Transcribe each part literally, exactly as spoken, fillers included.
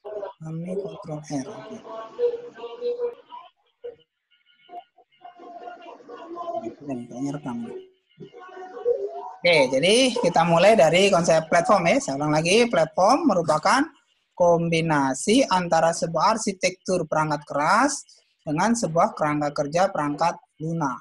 Kami kontrol R. Oke. Ini kayaknya rekam. Oke, jadi kita mulai dari konsep platform ya. Saya ulang lagi, platform merupakan kombinasi antara sebuah arsitektur perangkat keras dengan sebuah kerangka kerja perangkat lunak.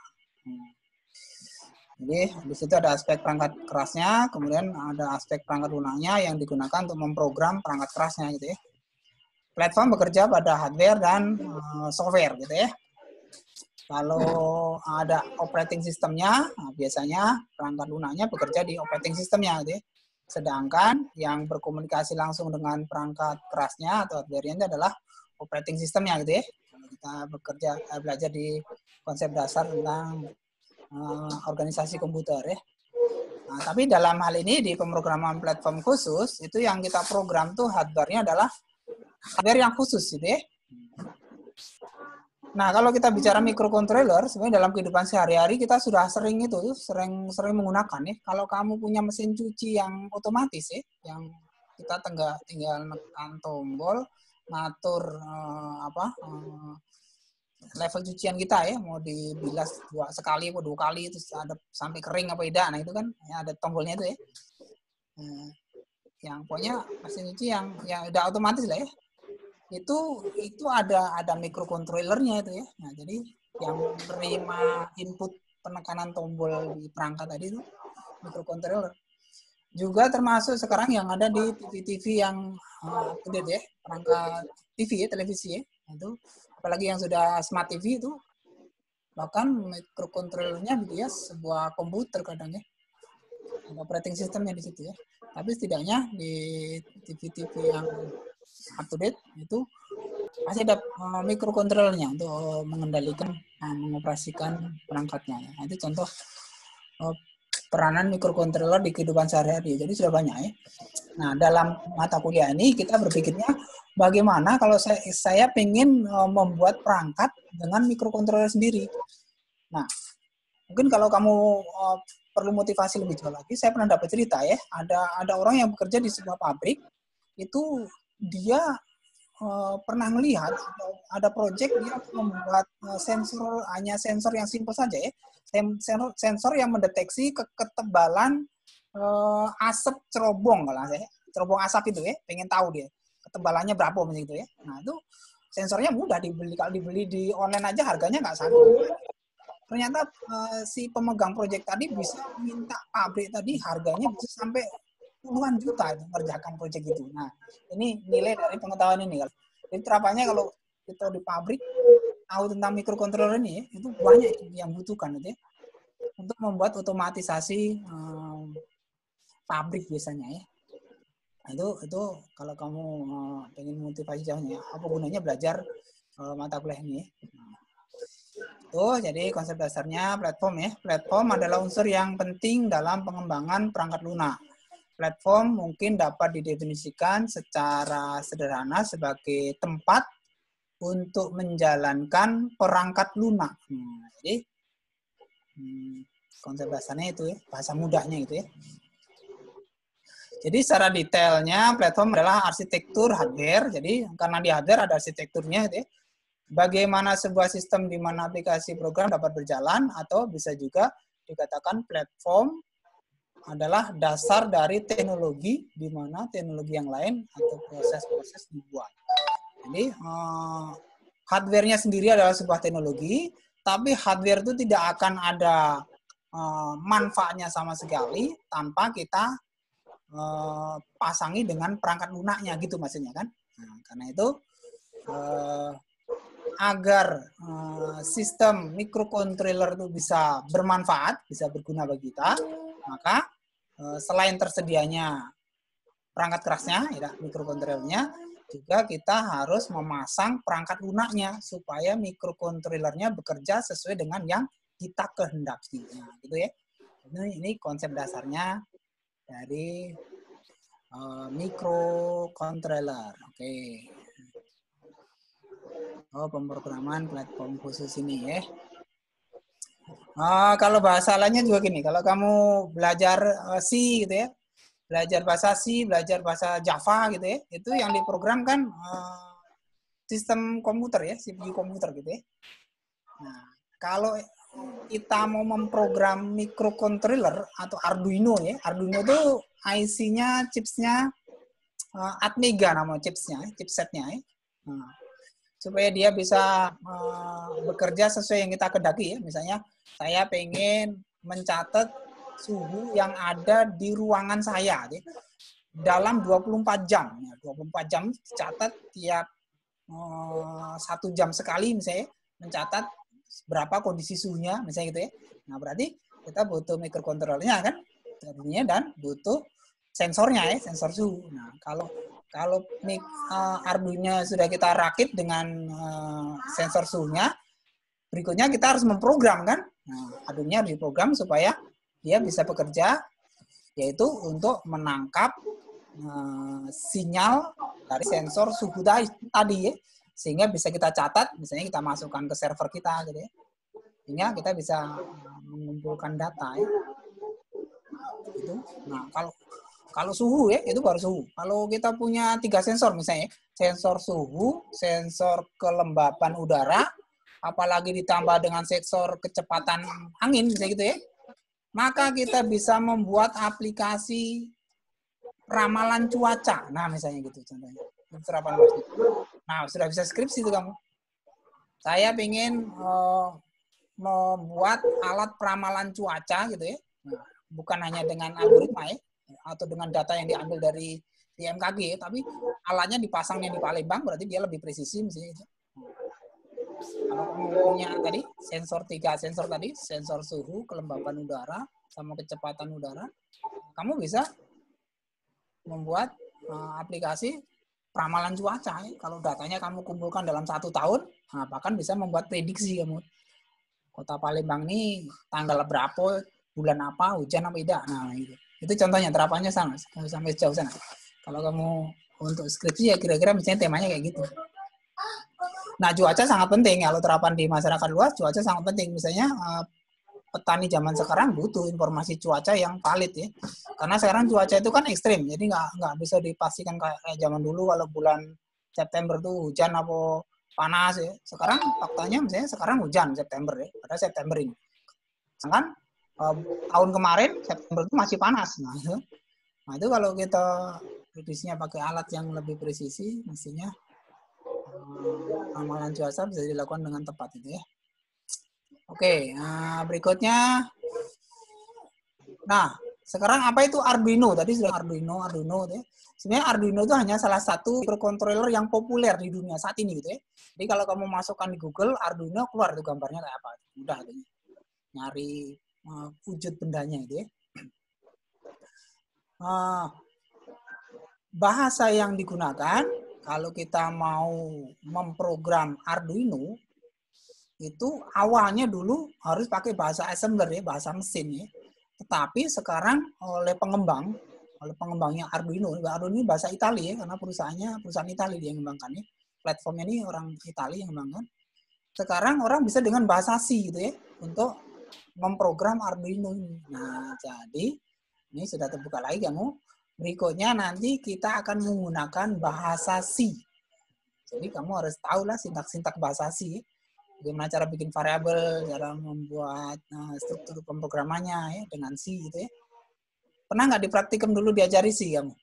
Jadi di situ ada aspek perangkat kerasnya, kemudian ada aspek perangkat lunaknya yang digunakan untuk memprogram perangkat kerasnya gitu ya. Platform bekerja pada hardware dan uh, software gitu ya. Kalau ada operating sistemnya, nah biasanya perangkat lunaknya bekerja di operating sistemnya gitu ya. Sedangkan yang berkomunikasi langsung dengan perangkat kerasnya atau hardware-nya adalah operating sistemnya gitu ya. Kalau kita bekerja belajar di konsep dasar tentang uh, organisasi komputer ya. Nah, tapi dalam hal ini di pemrograman platform khusus itu yang kita program tuh hardware-nya adalah hardware yang khusus gitu ya. Nah, kalau kita bicara microcontroller, sebenarnya dalam kehidupan sehari-hari kita sudah sering itu, sering sering menggunakan ya. Kalau kamu punya mesin cuci yang otomatis ya, yang kita tinggal tinggal menekan tombol, ngatur eh, apa eh, level cucian kita ya, mau dibilas dua sekali atau dua kali itu ada sampai kering apa tidak. Nah, itu kan ya, ada tombolnya itu ya. Nah, yang pokoknya mesin cuci yang yang udah otomatis lah ya. itu itu ada ada microcontrollernya itu ya. Nah, jadi yang menerima input penekanan tombol di perangkat tadi itu microcontroller. Juga termasuk sekarang yang ada di T V-T V yang uh, update ya, perangkat T V ya, televisi ya. Itu apalagi yang sudah smart T V itu bahkan microcontrollernya dia sebuah komputer kadang ya. Ada operating sistemnya di situ ya. Tapi setidaknya di T V-T V yang up to date itu masih ada uh, microcontrollernya untuk uh, mengendalikan, uh, mengoperasikan perangkatnya. Nah, itu contoh uh, peranan microcontroller di kehidupan sehari-hari. Jadi sudah banyak ya. Nah, dalam mata kuliah ini kita berpikirnya bagaimana kalau saya saya ingin uh, membuat perangkat dengan microcontroller sendiri. Nah, mungkin kalau kamu uh, perlu motivasi lebih jauh lagi, saya pernah dapat cerita ya, ada ada orang yang bekerja di sebuah pabrik, itu dia uh, pernah melihat ada, ada proyek dia membuat uh, sensor, hanya sensor yang simpel saja ya, sensor sensor yang mendeteksi ke ketebalan uh, asap cerobong kalau saya, cerobong asap itu ya, pengen tahu dia ketebalannya berapa begitu ya. Nah, itu sensornya mudah dibeli, kalau dibeli di online aja harganya nggak satu. Ternyata uh, si pemegang proyek tadi bisa minta pabrik tadi harganya bisa sampai puluhan juta itu mengerjakan proyek itu. Nah, ini nilai dari pengetahuan ini. Jadi terapannya kalau kita di pabrik tahu tentang microcontroller ini, itu banyak yang butuhkan gitu ya, untuk membuat otomatisasi um, pabrik biasanya ya. Nah, itu itu kalau kamu uh, pengen motivasi jauhnya, apa gunanya belajar uh, mata kuliah ini? Nah, Tuh, jadi konsep dasarnya platform ya. Platform adalah unsur yang penting dalam pengembangan perangkat lunak. Platform mungkin dapat didefinisikan secara sederhana sebagai tempat untuk menjalankan perangkat lunak. Hmm, jadi hmm, konsep dasarnya itu ya, bahasa mudahnya itu ya. Jadi secara detailnya platform adalah arsitektur hardware. Jadi karena di hardware ada arsitekturnya itu ya. Bagaimana sebuah sistem di mana aplikasi program dapat berjalan, atau bisa juga dikatakan platform adalah dasar dari teknologi di mana teknologi yang lain atau proses-proses dibuat. Jadi eh, hardware-nya sendiri adalah sebuah teknologi, tapi hardware itu tidak akan ada eh, manfaatnya sama sekali tanpa kita eh, pasangi dengan perangkat lunaknya gitu maksudnya kan. Nah, karena itu eh, agar uh, sistem microcontroller itu bisa bermanfaat, bisa berguna bagi kita, maka uh, selain tersedianya perangkat kerasnya, ya, microcontrollernya, juga kita harus memasang perangkat lunaknya supaya microcontrollernya bekerja sesuai dengan yang kita kehendaki. Nah, gitu ya. Ini, ini konsep dasarnya dari uh, microcontroller. Oke. Okay. Oh, pemrograman platform khusus ini ya. Uh, kalau bahasa lainnya juga gini, kalau kamu belajar uh, C gitu ya, belajar bahasa C, belajar bahasa Java gitu ya, itu yang diprogramkan uh, sistem komputer ya, C P U komputer gitu ya. Nah, kalau kita mau memprogram microcontroller atau Arduino ya, Arduino itu I C-nya, chipsnya uh, Atmega nama chipsnya, chipsetnya ya. Nah, supaya dia bisa uh, bekerja sesuai yang kita kedaki ya. Misalnya saya pengen mencatat suhu yang ada di ruangan saya ya, dalam dua puluh empat jam. Ya, dua puluh empat jam dicatat tiap uh, satu jam sekali misalnya mencatat berapa kondisi suhunya misalnya gitu ya. Nah, berarti kita butuh microcontrollernya kan, dan butuh sensornya ya, sensor suhu. Nah, kalau kalau uh, Arduino sudah kita rakit dengan uh, sensor suhunya, berikutnya kita harus memprogram kan. Nah, Arduino diprogram supaya dia bisa bekerja, yaitu untuk menangkap uh, sinyal dari sensor suhu tadi ya, sehingga bisa kita catat, misalnya kita masukkan ke server kita gitu ya, sehingga kita bisa mengumpulkan data ya. Gitu. Nah, kalau kalau suhu ya, itu baru suhu. Kalau kita punya tiga sensor misalnya, sensor suhu, sensor kelembapan udara, apalagi ditambah dengan sensor kecepatan angin misalnya gitu ya, maka kita bisa membuat aplikasi ramalan cuaca. Nah, misalnya gitu contohnya. Nah, sudah bisa skripsi itu kamu. Saya ingin uh, membuat alat peramalan cuaca gitu ya. Nah, bukan hanya dengan algoritma ya, atau dengan data yang diambil dari di M K G ya, tapi alatnya dipasangnya di Palembang, berarti dia lebih presisi misalnya itu. Kalau kamu punya tadi sensor tiga sensor tadi, sensor suhu, kelembapan udara, sama kecepatan udara, kamu bisa membuat uh, aplikasi peramalan cuaca. Ya. Kalau datanya kamu kumpulkan dalam satu tahun, nah, bahkan bisa membuat prediksi kamu. Kota Palembang ini tanggal berapa, bulan apa, hujan apa tidak. Nah, itu. Itu contohnya, terapannya sama, sampai jauh sana. Kalau kamu untuk skripsi ya kira-kira misalnya temanya kayak gitu. Nah, cuaca sangat penting. Kalau terapan di masyarakat luas, cuaca sangat penting. Misalnya, uh, petani zaman sekarang butuh informasi cuaca yang valid ya. Karena sekarang cuaca itu kan ekstrim, jadi nggak nggak bisa dipastikan kayak zaman dulu kalau bulan September tuh hujan apa panas ya. Sekarang faktanya misalnya sekarang hujan September ya, pada September ini. Sedangkan eh, tahun kemarin September itu masih panas. Nah itu, nah, itu kalau kita prediksinya pakai alat yang lebih presisi, mestinya eh, ramalan cuaca bisa dilakukan dengan tepat itu ya. Oke, nah berikutnya. Nah, sekarang apa itu Arduino? Tadi sudah Arduino, Arduino ya. Sebenarnya Arduino itu hanya salah satu microcontroller yang populer di dunia saat ini gitu ya. Jadi kalau kamu masukkan di Google Arduino, keluar tuh gambarnya kayak apa. Mudah tuh. Nyari uh, wujud bendanya itu ya. Uh, bahasa yang digunakan kalau kita mau memprogram Arduino itu awalnya dulu harus pakai bahasa assembler ya, bahasa mesin ya. Tetapi sekarang oleh pengembang, oleh pengembangnya Arduino, Arduino ini bahasa Italia ya, karena perusahaannya perusahaan Italia yang mengembangkannya, platformnya ini orang Italia yang mengembangkan. Sekarang orang bisa dengan bahasa C gitu ya, untuk memprogram Arduino ini. Nah, jadi ini sudah terbuka lagi kamu. Berikutnya nanti kita akan menggunakan bahasa C. Jadi kamu harus tahu lah sintak-sintak bahasa C. Bagaimana cara bikin variabel, cara membuat uh, struktur pemrogramannya ya dengan C gitu ya. Pernah nggak dipraktikum dulu diajari C kamu?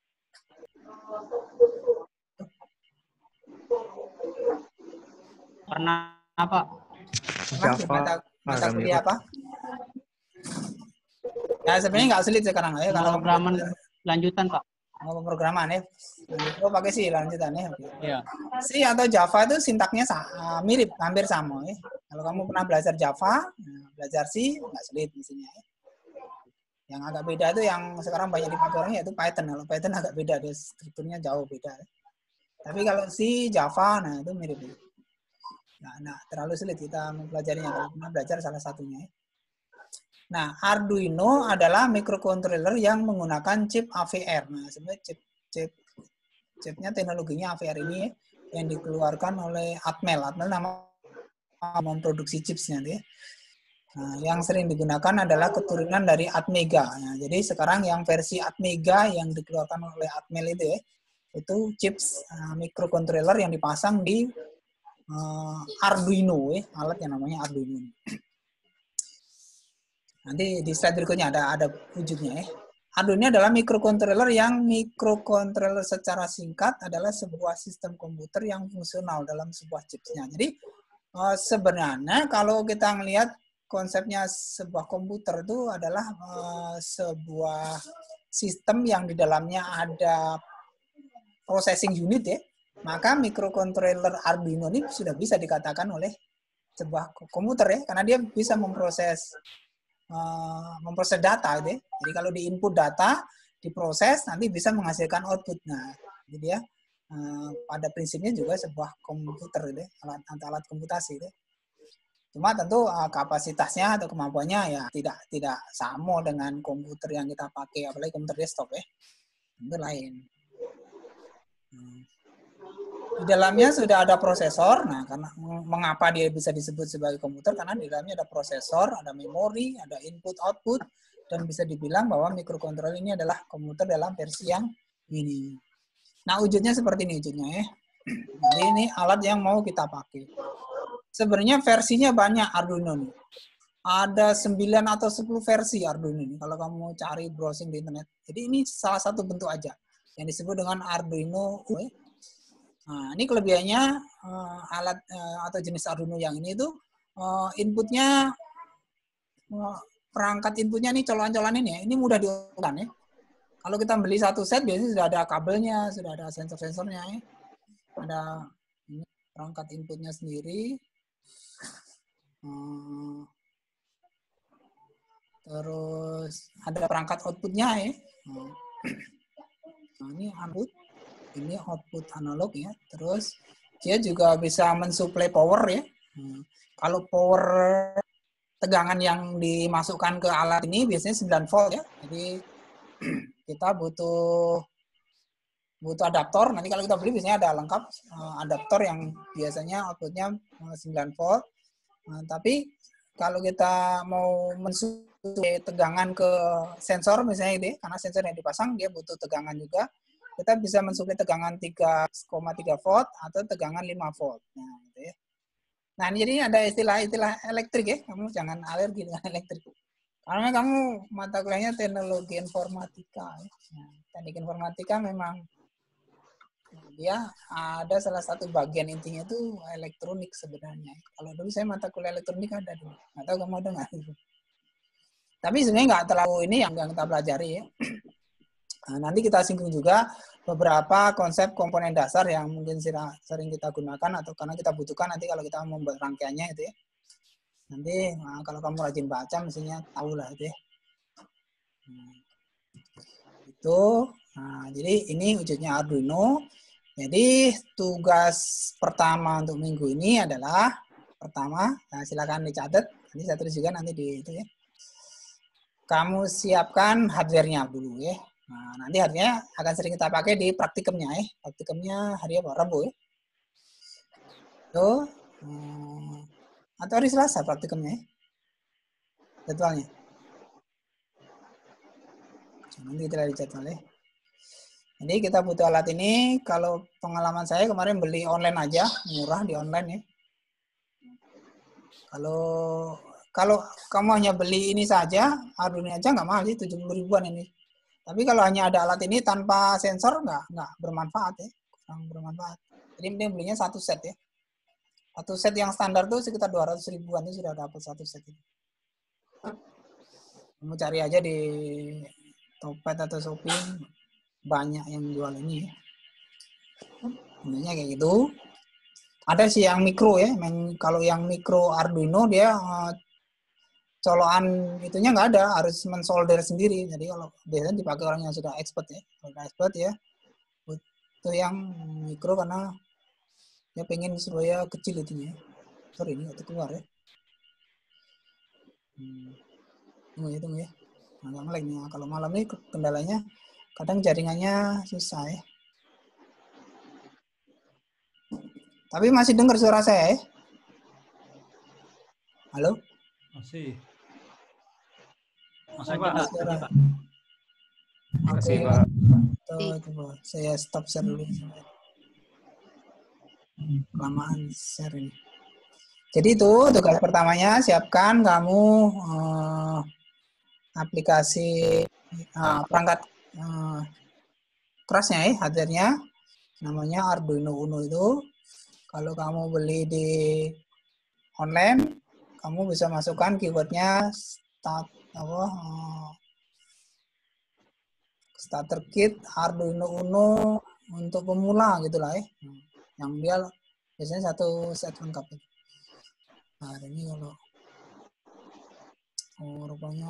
Pernah apa? Pernah di mata, mata kuliah apa? Ya sebenarnya nggak sulit sekarang ya. Kalau pemrograman lanjutan Pak. Mau pemrograman ya. Oh pakai C lanjutan ya. Iya. C atau Java itu sintaknya uh, mirip, hampir sama ya. Kalau kamu pernah belajar Java, belajar C nggak sulit mestinya ya. Yang agak beda itu yang sekarang banyak dipakai orang yaitu Python. Kalau Python agak beda, dia strukturnya jauh beda. Ya. Tapi kalau C, Java, nah itu mirip. Ya. Nah, nah, terlalu sulit kita mempelajarinya kalau pernah belajar salah satunya. Ya. Nah, Arduino adalah microcontroller yang menggunakan chip A V R. Nah, sebenarnya chip chip chipnya teknologinya A V R ini ya, yang dikeluarkan oleh Atmel. Atmel nama memproduksi chipsnya ya. Nah, yang sering digunakan adalah keturunan dari Atmega. Nah, jadi sekarang yang versi Atmega yang dikeluarkan oleh Atmel itu ya, itu chips uh, microcontroller yang dipasang di uh, Arduino, ya, alat yang namanya Arduino. Nanti di slide berikutnya ada ada wujudnya ya. Arduino adalah microcontroller yang microcontroller secara singkat adalah sebuah sistem komputer yang fungsional dalam sebuah chipsnya. Jadi uh, sebenarnya kalau kita melihat konsepnya sebuah komputer itu adalah uh, sebuah sistem yang di dalamnya ada processing unit ya, maka microcontroller Arduino ini sudah bisa dikatakan oleh sebuah komputer ya, karena dia bisa memproses uh, memproses data gitu ya. Jadi kalau di input data diproses nanti bisa menghasilkan output. Nah, jadi ya uh, pada prinsipnya juga sebuah komputer gitu ya, alat alat komputasi gitu ya. Cuma tentu uh, kapasitasnya atau kemampuannya ya tidak tidak sama dengan komputer yang kita pakai, apalagi komputer desktop ya. Itu lain. Hmm. Di dalamnya sudah ada prosesor. Nah, karena mengapa dia bisa disebut sebagai komputer? Karena di dalamnya ada prosesor, ada memori, ada input output, dan bisa dibilang bahwa microcontroller ini adalah komputer dalam versi yang ini. Nah, wujudnya seperti ini wujudnya ya. Jadi ini alat yang mau kita pakai. Sebenarnya versinya banyak Arduino nih. Ada sembilan atau sepuluh versi Arduino ini kalau kamu cari browsing di internet. Jadi ini salah satu bentuk aja yang disebut dengan Arduino. Nah, ini kelebihannya uh, alat uh, atau jenis Arduino yang ini itu uh, inputnya uh, perangkat inputnya nih colokan-colokan ini ya. Ini mudah diulang ya. Kalau kita beli satu set biasanya sudah ada kabelnya, sudah ada sensor-sensornya ya. Ada ini, perangkat inputnya sendiri. Uh, terus ada perangkat outputnya ya. Nah, ini output. Ini output analog ya. Terus dia juga bisa mensuplai power ya. Hmm. Kalau power tegangan yang dimasukkan ke alat ini biasanya sembilan volt ya. Jadi kita butuh butuh adaptor. Nanti kalau kita beli biasanya ada lengkap adaptor yang biasanya outputnya sembilan volt. Nah, tapi kalau kita mau mensuplai tegangan ke sensor misalnya itu, karena sensor yang dipasang dia butuh tegangan juga. Kita bisa mensuplai tegangan tiga koma tiga volt atau tegangan lima volt. Nah, gitu ya. Nah, jadi ada istilah-istilah elektrik ya. Kamu jangan alergi dengan elektrik. Karena kamu mata kuliahnya teknologi informatika. Ya. Nah, teknik informatika memang dia ada salah satu bagian intinya itu elektronik sebenarnya. Kalau dulu saya mata kuliah elektronik ada dulu. Nggak tahu kamu ada nggak? Tapi sebenarnya nggak terlalu ini yang kita pelajari ya. Nah, nanti kita singgung juga beberapa konsep komponen dasar yang mungkin sering kita gunakan atau karena kita butuhkan nanti kalau kita membuat rangkaiannya itu ya. Nanti nah, kalau kamu rajin baca mestinya tahu lah itu ya. Nah, itu. Nah, jadi ini wujudnya Arduino. Jadi tugas pertama untuk minggu ini adalah pertama, nah silakan dicatat. Nanti saya tulis juga nanti di itu ya. Kamu siapkan hardware-nya dulu ya. Nah, nanti harinya akan sering kita pakai di praktikumnya ya. Praktikumnya hari apa? Rabu ya. Tuh. Hmm, atau hari Selasa praktikumnya ya. Jadwalnya. Nanti kita lihat jadwal ya. Jadi kita butuh alat ini. Kalau pengalaman saya kemarin beli online aja. Murah di online ya. Kalau kalau kamu hanya beli ini saja, Arduino aja nggak mahal sih, tujuh puluh ribuan ini. Tapi kalau hanya ada alat ini tanpa sensor nggak nggak bermanfaat ya, kurang bermanfaat. Jadi dia belinya satu set ya. Satu set yang standar tuh sekitar dua ratus ribuan itu sudah dapat satu set ini. Kamu cari aja di Topet atau Shopee banyak yang jual ini ya. Intinya kayak gitu. Ada sih yang mikro ya, kalau yang mikro Arduino dia uh, colokan itunya nggak ada, harus mensolder sendiri. Jadi kalau biasanya dipakai orang yang sudah expert ya, sudah expert ya, itu yang mikro karena dia pengen supaya kecil itunya. Sorry ini itu keluar ya. Hmm. Tunggu ya, tunggu ya. Agak ngelag nih. Kalau malam ini kendalanya kadang jaringannya susah ya. Tapi masih dengar suara saya ya? Halo? Masih. Masih, Pak. Pak. Masih, Pak. Terima kasih, Oke, Pak. tuh, coba saya stop share dulu. Kelamaan share ini. Jadi itu tugas pertamanya, siapkan kamu eh, aplikasi eh, perangkat eh, kerasnya ya, hardware-nya namanya Arduino Uno itu. Kalau kamu beli di online, kamu bisa masukkan keywordnya start apa eh, starter kit Arduino Uno untuk pemula gitulah ya. Yang dia biasanya satu set lengkap. Nah, ini kalau oh, rupanya